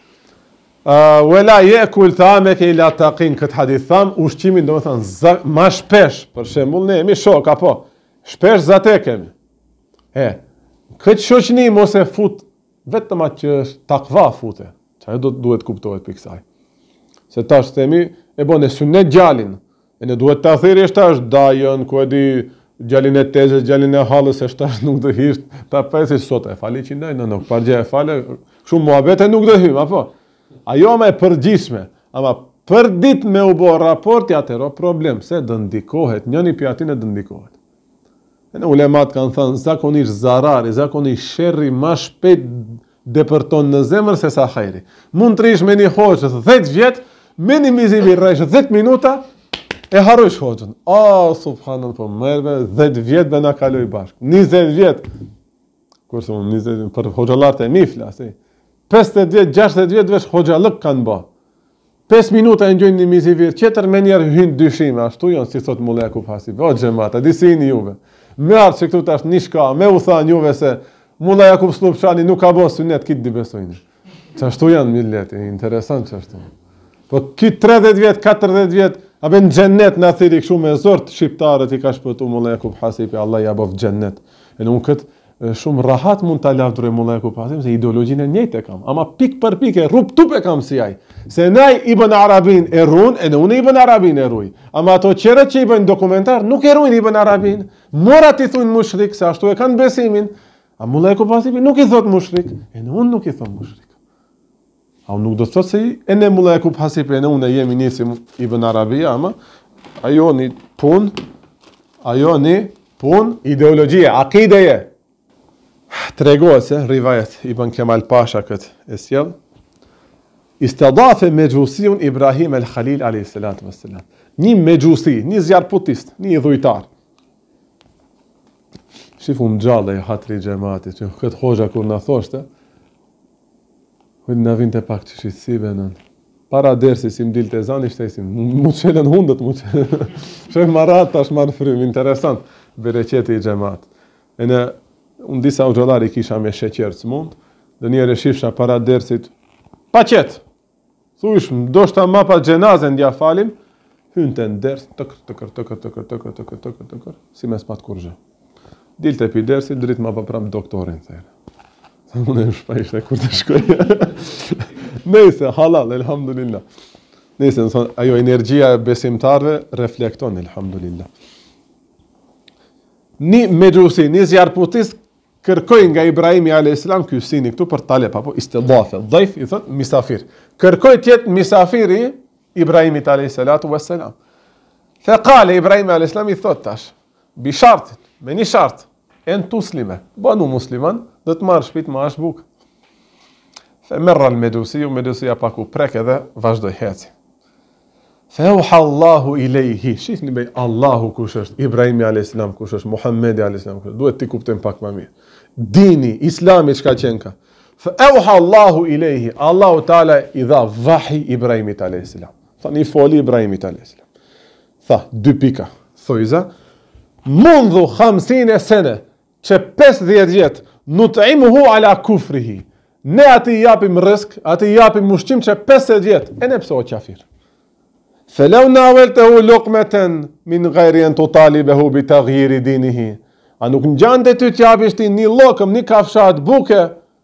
Wala ya'kul ta'amaka illa taqin, këtë hadith tham, ushqimin do të thënë ma shpesh, për shembull ne jemi shok, apo shpesh zate kemi. E, këtë shoqni mos e fut vetëm atë që është takva fute. Çfarë do duhet kuptohet për kësaj? Se tash themi e bën e sunet gjalin. E ne duhet ta thirrësh tash dajën, ku e di gjalin e tezës, gjalin e hallës, se tash nuk do hish ta pesësh sot e fali që ndaj, nuk pargje e fale, shumë muhabete nuk do hym, apo. Ajo me përgjithshme, ama për ditë me u bo raporti atëro problem, se dë ndikohet, njëni pjatin e dë ndikohet. E në ulemat kanë thënë, zakonisht zarari, zakonisht sherri ma shpejt depërton në zemër se sa hajri. Mund të rish me një hoqë dhjetë vjetë, me një mizivi rrejshë dhjetë minuta, e harojsh hoqën. Oh, subhanën, po mërve, dhjetë vjetë dhe na kaloj bashkë. njëzet vjetë, kurse unë njëzet vjetë, për hoqëllartë e mifla, si. pesëdhjetë vjetë, gjashtëdhjetë vjetë vesh hoxhalëk kanë ba. pesë minuta e njojnë një mizivir, qetër me njerë hynë dyshime, ashtu janë si thot Mulla Jakub Hasibi. O xhamata, disini juve. Me artë që këtu tash një shka, me u thanë juve se Mulla Jakub Slupçani nuk ka bo sunet, kitë dibesojnë. Që ashtu janë milleti, interesant që ashtu. Po kitë tridhjetë vjetë, katërdhjetë vjetë, abe në gjennet në thiri këshu me zortë shqiptarët i ka shpëtu Mulla Jakub Hasibi, Allah i abof gjennet. E në unë këtë shumë rahat mund ta lavdëroj Mulla Jakub Hasibi se ideologjinë e njëjtë e kam, ama pik për pik e rup tup e kam si ai. Se nai Ibn Arabin e ruan, e unë Ibn Arabin e ruaj. Ama ato qerët që i bëjnë dokumentar nuk e ruajnë Ibn Arabin. Mora ti thonë mushrik, se ashtu e kanë besimin. A Mulla Jakub Hasibi nuk i thot mushrik, e në unë nuk i thot mushrik. A unë nuk do të thot se e ne Mulla Jakub Hasibi, e në unë jemi nisi Ibn Arabia, ama ajo një pun, ajo një pun ideologjie, akideje. Tregohet se rivajet Ibn Kemal Pasha këtë e sjell, istadafe Mejusiun Ibrahim el Khalil alayhis salatu wassalam. Një Mejusi, një zjarputist, një dhujtar. Shifu më gjallë e hatri gjematit, që këtë hoxha kur në thoshte, hujtë në vinte pak që shqitësive në para dersi si më dilë të zani, shtesim, mu qelen hundët, mu qelen, shëjmë marat, tash marë frim, interesant, bereqeti i gjematit. E në unë disa u gjallari kisha me sheqerë të mund, dhe njëre shifsha para dersit, pa qetë, thuish, do shta ma pa gjenazën dja falim, hynë të ndërës, tëkër, tëkër, tëkër, tëkër, tëkër, tëkër, tëkër, tëkër, si mes pat kur gjë. Dilte pi dersit, dritë ma pa pram doktorin, thejre. Unë e shpa ishte kur të shkoj. Nese, halal, elhamdulillah. Nese, nëson, ajo energjia besimtarve reflekton, elhamdulillah. Një Mejusi, një zjarputist, kërkoj nga Ibrahimi alayhis salam, ky sini këtu për talep apo istidhafe, dhajf i thot misafir. Kërkoj të jetë misafiri Ibrahimit alayhis salatu wassalam. Fa qala Ibrahim alayhis salam i thot tash, bi shart, me një shart, en tuslime, banu musliman, do të marrë shtëpi më as bukë. Fa merra al-Medusi, u Medusia pak u prek edhe vazhdoi heci. Fa auha Allahu ilayhi, shihni me Allahu kush është, Ibrahimi alayhis salam kush është, Muhamedi alayhis salam kush është, duhet ti kuptojmë pak më mirë. Dini, Islami çka qen ka. Fa auha Allahu ilayhi, Allahu Taala i dha vahi Ibrahimit alayhis salam. Thani i foli Ibrahimit alayhis salam. Tha, dy pika, thojza, mundhu khamsine sene, që pesëdhjetë vjet, nut'imuhu ala kufrihi. Ne ati japim rësk, ati japim ushqim që pesëdhjetë vjet, e ne pse o qafir. Felaw nawaltahu luqmatan min ghayri an tutalibahu bi taghyir dinihi. A nuk ngjante ty të japish ti një llokëm, një kafshat buke,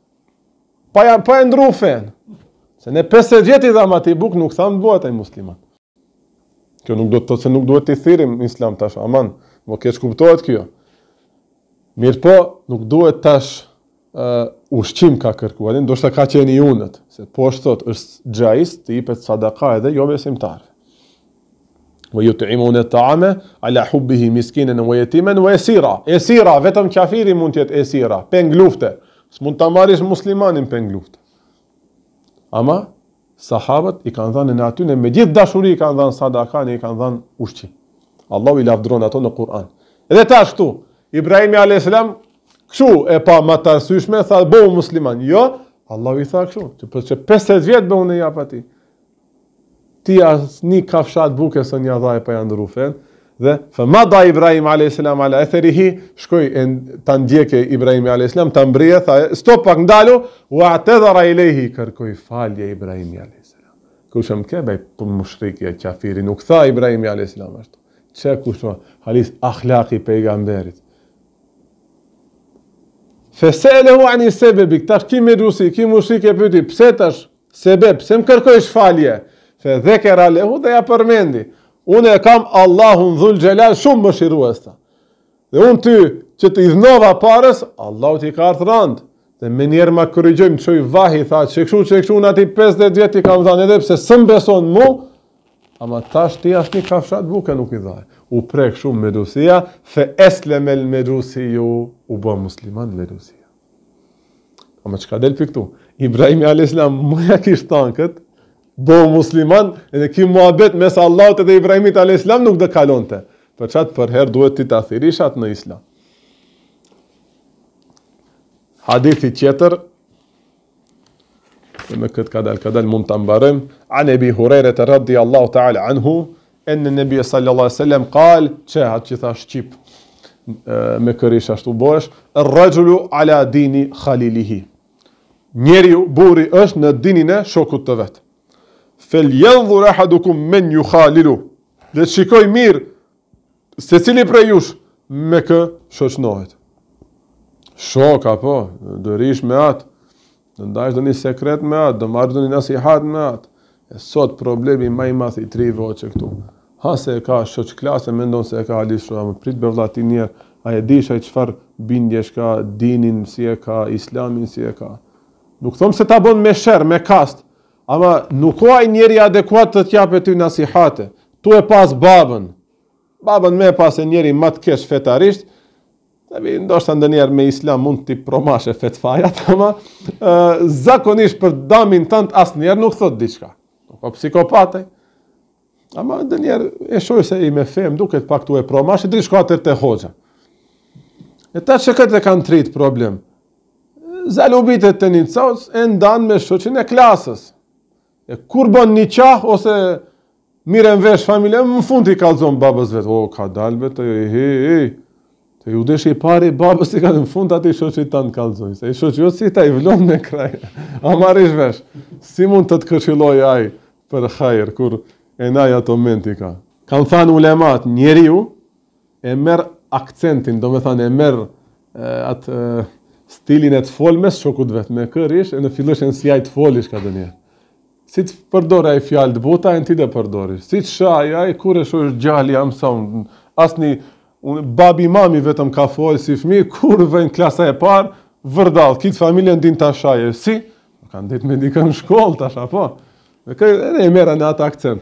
pa ja pa ndru fen. Se ne pesëdhjetë vjet i dham atij buk, nuk tham bëhet ai musliman. Kjo nuk do të thotë se nuk duhet të thirrim në islam tash, aman, mo keq kuptohet kjo. Mirë po, nuk duhet tash uh, ushqim ka kërkuar, ndoshta ka qenë i unët, se po është thot, është xhais të jepet sadaka edhe jo besimtar. Wa yut'imuna at'ama ala hubbihi miskinan wa yatiman wa yasira. Yasira, vetëm kafiri mund të jetë esira, peng lufte. S'mund ta marrësh muslimanin peng lufte. Ama sahabët i kanë dhënë në aty në me gjithë dashuri i kanë dhënë sadaka, i kanë dhënë ushqim. Allahu i lavdron ato në Kur'an. Edhe tash këtu, Ibrahimi alayhis salam kështu e pa më të arsyeshme, tha bëu musliman. Jo, Allahu i tha kështu, që për që pesëdhjetë vjet bëu në jap atij. Ti as një kafshat buke së një dhaj pa janë rufen, dhe famada Ibrahim alayhis salam ala atharihi, shkoi ta ndjekë Ibrahim alayhis salam, ta mbrije, tha stop pak ndalu, wa atadhara ilayhi, kërkoi falje Ibrahim alayhis salam. Kushëm ke baj për mushriki e kafiri, nuk tha Ibrahim alayhis salam ashtu. Çe kushto, halis akhlaqi pejgamberit. Feselehu ani sebebi, tash ki medusi, ki mushrik e pyeti, pse tash sebeb, pse më kërkojsh falje? Fe dhekera lehu dhe ja përmendi. Unë e kam Allahun dhul gjelal shumë më shirues ta. Dhe unë ty që të idhnova parës, Allahu t'i ka ardhë randë. Dhe me njerë ma korrigjojmë, qoj vahi, tha, që këshu, që këshu, në ati pesëdhjetë vjet i kam dhanë edhe pse së beson mu, ama tash ti ashtë një kafshat buke nuk i dhaj. U prek shumë medusia, fe eslem el medusi ju, u bë musliman medusia. Ama që ka del për këtu? Ibrahimi alayhis salam mëja kishtë tankët, bo musliman, edhe ki muhabet mes Allahut edhe Ibrahimit alayhis salam nuk dhe kalonte. Për qatë për herë duhet ti të athirishat në islam. Hadithi tjetër, dhe me këtë kadal, kadal mund të mbarëm, an Ebi Hurajrata radiyallahu ta'ala anhu, enë nëbija sallallahu alaihi wasallam qal, që atë që tha shqip, me kërish ashtu bosh, rrajulu ala dini khalilihi. Njeriu, buri është në dinin e shokut të vetë. Fel yanzur ahadukum men yukhalilu. Dhe të shikoj mirë se cili prej jush me kë shoqënohet. Shok apo, do rish me atë, do ndash do një sekret me atë, do marrë do një nasihat me atë. E sot problemi më i madh i tri voçë këtu. Ha se e ka shoq klase, mendon se e ka halis shumë, më prit be vllati njerë, a e dish ai çfarë bindjesh ka, dinin si e ka, islamin si e ka. Nuk thom se ta bën me sherr, me kast, ama nuk ka njeri adekuat të t'japë ty nasihate. Tu e pas babën. Babën me pas e njeri më të kesh fetarisht, dhe ndoshta ndonjëherë me islam mund t'i promashe fetfajat, ama uh, zakonisht për damin tënd asnjëherë nuk thot diçka. Po psikopate. Ama ndonjëherë e shoh se i me fem duket pak tu e promashe, drejt shkatër te hoxha. E ta që këtë e kanë trit problem. Zalubitet të një cos e ndanë me shoqin e klasës. E kur bën një qah, ose mire në vesh familje, më fund i kalzon babës vetë. O, ka dalbe të e, he, he. Të ju desh i pari babës i ka në fund ati shoqit ta në kalzoj. Se i shoqit si ta i vlon me kraj. A marish vesh. Si mund të të këshilloj aj për hajër, kur e naj ato menti ka. Kanë thanë ulemat, njeriu e merë akcentin, do me thanë e merë atë e, stilin e të folmes shokut vetë, me kërish, e në fillëshen si aj të folish ka dë njerë. Si të përdore aj fjallë të buta, e në ti dhe përdorish. Si të shaj aj, kur e shu është gjalli, amëson, asni unë babi mami vetëm ka folë si fëmi, kur vëjnë klasa e parë, vërdal, kitë familjen din të ashaje, si? Kanë ditë me dikën shkollë, tash, apo? Dhe kërë e mera në atë akcent.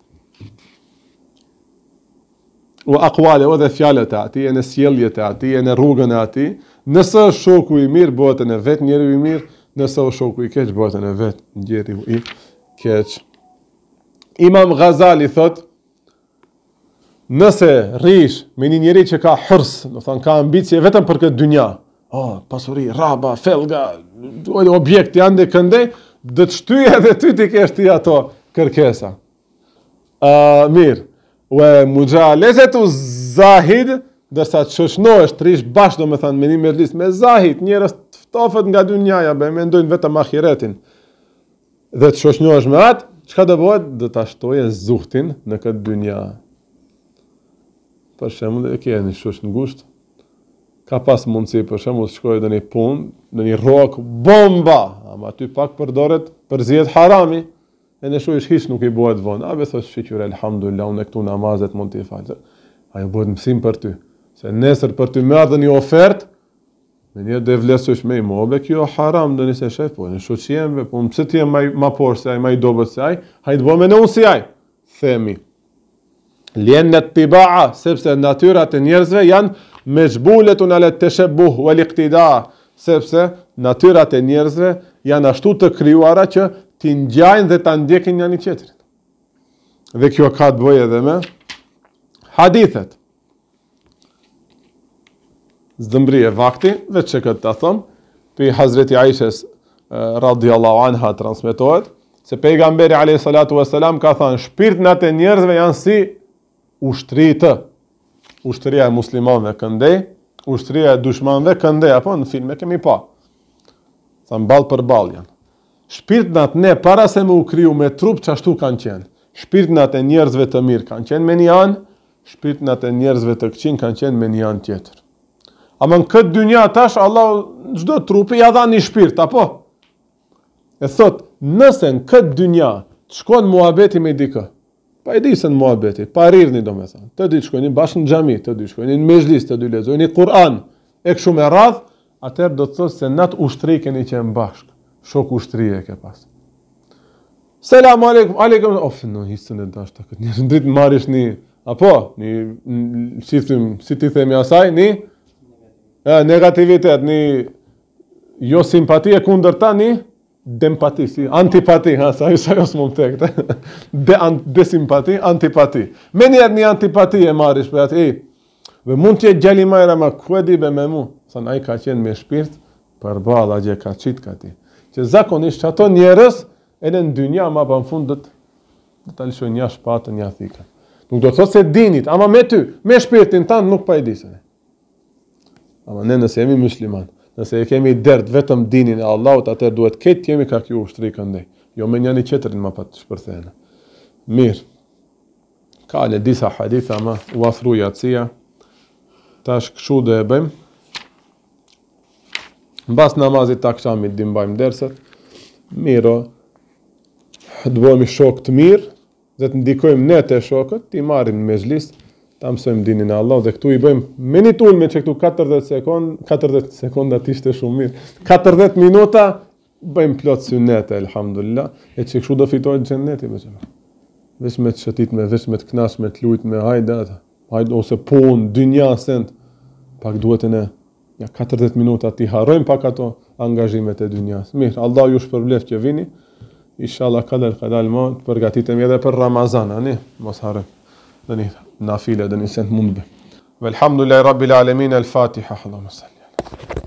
U akuale, o dhe fjallet e ati, e në sjelljet e ati, e në rrugën e ati, nëse është shoku i mirë, bëhet e në vetë njeri i mirë, nëse është shoku i keq, bëhet e në vetë njeri i keq. Imam Ghazali thot, nëse rish me një njeri që ka hërs, do thënë ka ambicje vetëm për këtë dynja, oh, pasuri, raba, felga, objekt janë dhe këndej, dhe të shtyje edhe ty t'i kesh ti ato kërkesa. Uh, mirë, u e mujaleset u zahid, dërsa të shoshnohesh të rish bashkë, do me thënë, me një mërlis, me zahid, njërës të ftofët nga dynjaja, be, me ndojnë vetëm ahiretin, dhe të shoshnohesh me atë, çka do bëhet? Do ta shtoje zuhtin në këtë dynja. Për shembull, e ke një shosh ngusht, ka pas mundësi për shembull të shkojë në një punë, në një rrok bomba, ama aty pak përdoret përzihet harami, e në shosh hiç nuk i bëhet vonë. A be thosh shqyr elhamdulillah, unë këtu namazet mund t'i fal. Ajo bëhet mësim për ty, se nesër për ty merr një ofertë, me një dhe vlesosh me i mobe, kjo haram dhe njëse shef, po në shoqjemve, po mëse ti e ma, ma por se aj, ma i dobet se aj, hajtë bo me në unë si aj, themi. Ljen në të tibaa, sepse natyrat e njerëzve janë me zhbulletun ale të shëbuh, u aliktida, sepse natyrat e njerëzve janë ashtu të kryuara që ti ngjajnë dhe ta ndjekin një një qetërit. Dhe kjo ka të bëjë edhe me hadithet. Zdëmbri e vakti, veç që këtë të thëmë, për Hazreti Aishes radiallahu anha transmitohet, se pejgamberi alayhi salatu vesselam ka thënë, shpirtnat e njerëzve janë si ushtritë. Ushtria e muslimanëve këndej, ushtria e dushmanëve këndej, apo në filme kemi pa. Thënë ball për ball janë. Shpirtnat ne para se me u kriju me trup që ashtu kanë qenë. Shpirtnat e njerëzve të mirë kanë qenë me një anë, shpirtnat e njerëzve të këqin kanë qenë me një anë tjetër. Ama në këtë dynja tash, Allah çdo trupi ja dha një shpirt, apo? E thot, nëse në këtë dynja të shkon muhabeti me dikë, pa e di se në muhabeti, pa rirni do me thënë, të dy të shkojnë bashkë në xhami, të dy shkojnë në mezhlis, të dy lexojnë Kur'an, e kështu me radh, atëherë do të thotë se nat ushtri keni qenë bashkë, shok ushtrie ke pas. Selam aleikum, aleikum, of, no, hisën e dashta këtë njerë, ndrit marrish një, apo, një, si, thim, si ti themi asaj, një, e, negativitet, një, jo simpati e kundër ta, një, dempati, si, antipati, ha, sa ju sa jo s'mon të këtë, de, an, desimpati, antipati. Me njerë një antipati e marish, për atë, e, dhe mund t'je gjeli majra, ma ku e di be me mu, sa në aj ka qenë me shpirt, për bala gje ka qitë ka ti. Që zakonisht që ato njerës, edhe në dynja, ma për në fundët, dhe ta lishoj një shpatë, një thika. Nuk do të thot se dinit, ama me ty, me shpirtin tanë, nuk pa i disën. Ama ne nëse jemi musliman, nëse e kemi dert vetëm dinin e Allahut, atër duhet këtë jemi ka kjo ushtri këndej. Jo me njëni qetërin ma pa të shpërthejnë. Mirë. Ka në disa haditha ma u afru jatësia. Tash këshu dhe e bëjmë. Në bas namazit të akshamit dimbajmë derset. Miro, të bëjmë shok të mirë, dhe të ndikojmë ne të shokët, të i marim në mezhlis, ta mësojmë dinin e Allah, dhe këtu i bëjmë me një tulme që këtu katërdhjetë sekond, katërdhjetë sekonda t'ishte shumë mirë, katërdhjetë minuta, bëjmë plot synete, elhamdulillah, e që kështu do fitojnë gjenneti, veç me të shëtit me, veç me të knash, me të lujt, me hajde, hajde, ose punë, dynja, sent, pak duhet e ne, ja katërdhjetë minuta t'i harrojmë pak ato angazhimet e dynjas. Mirë, Allah ju shpërbleft që vini, inshallah kadal kadal ma, të përgatitemi edhe për Ramazan, ani, mos harrojmë. dhe një nafile dhe një sent mundbe. Velhamdulillahi Rabbil Alamin, el-Fatiha. Allahumma salli ala